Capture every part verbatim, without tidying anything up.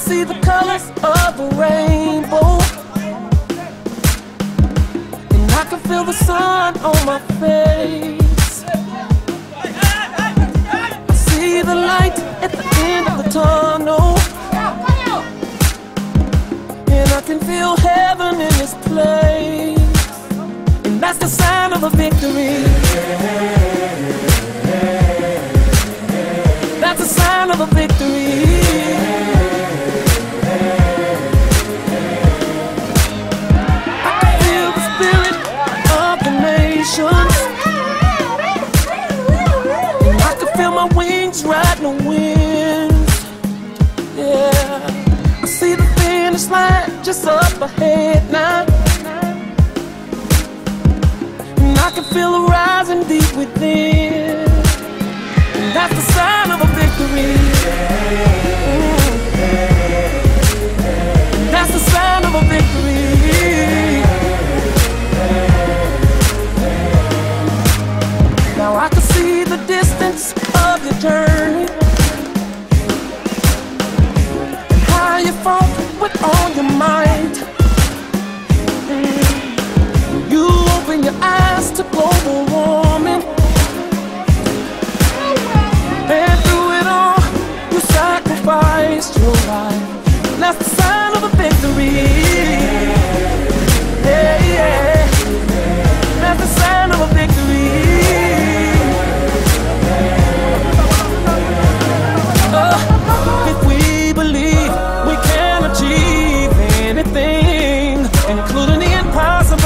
see the colors of the rainbow, and I can feel the sun on my face. I see the light at the end of the tunnel, and I can feel heaven in this place. And that's the sign of a victory. That's a sign of a victory. I can feel the spirit of the nations, and I can feel my wings riding the winds. Yeah, I see the finish line just up ahead now, and I can feel it rising deep within. And that's the sign of a victory. Mm. That's the sign of a victory. Now I can see the distance of your journey, and how you fought with all your might. Mm. You open your eyes to global warming, and through it all, you sacrificed your life. That's the sign of a victory. Yeah, yeah. That's the sign of a victory. Uh, if we believe we can achieve anything, including the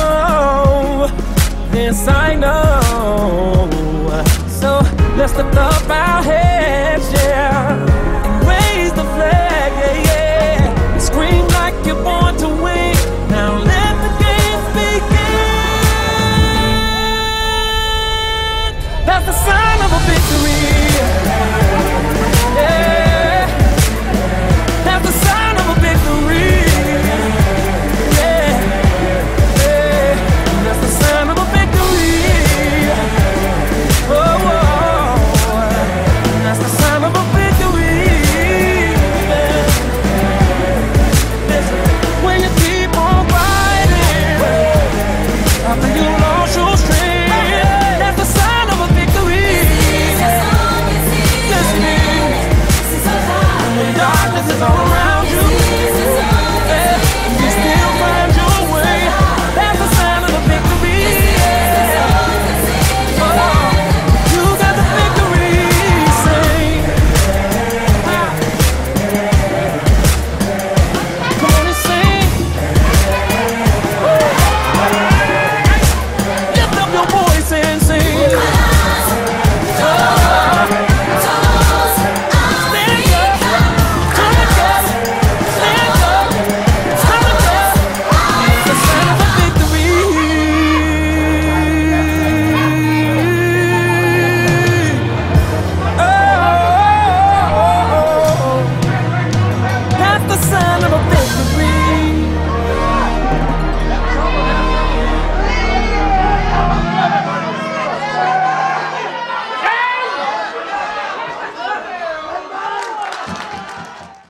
impossible, then I know. So let's lift up